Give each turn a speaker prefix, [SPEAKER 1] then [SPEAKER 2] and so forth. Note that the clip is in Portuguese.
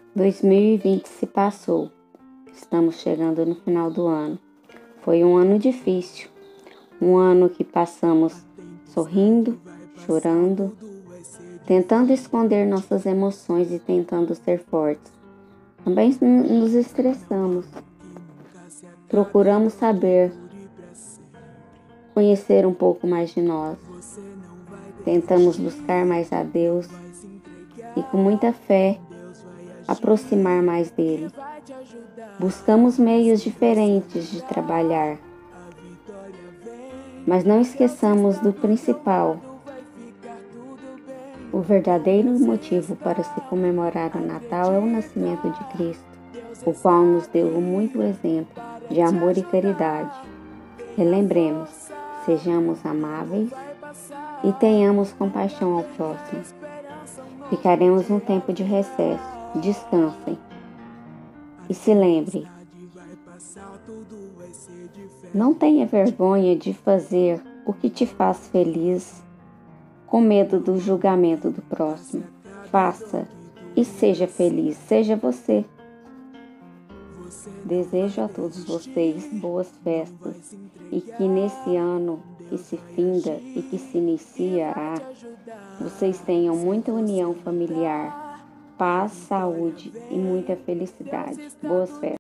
[SPEAKER 1] 2020 se passou. Estamos chegando no final do ano. Foi um ano difícil. Um ano que passamos sorrindo, chorando, tentando esconder nossas emoções e tentando ser fortes. Também nos estressamos. Procuramos saber, conhecer um pouco mais de nós. Tentamos buscar mais a Deus e com muita fé aproximar mais dele. Buscamos meios diferentes de trabalhar, mas não esqueçamos do principal. O verdadeiro motivo para se comemorar o Natal é o nascimento de Cristo, o qual nos deu muito exemplo de amor e caridade. Relembremos, sejamos amáveis e tenhamos compaixão ao próximo. Ficaremos um tempo de recesso. Descansem. E se lembre, não tenha vergonha de fazer o que te faz feliz, com medo do julgamento do próximo. Faça e seja feliz, seja você. Desejo a todos vocês boas festas e que nesse ano que se finda e que se iniciará, vocês tenham muita união familiar, paz, saúde e muita felicidade. Boas festas.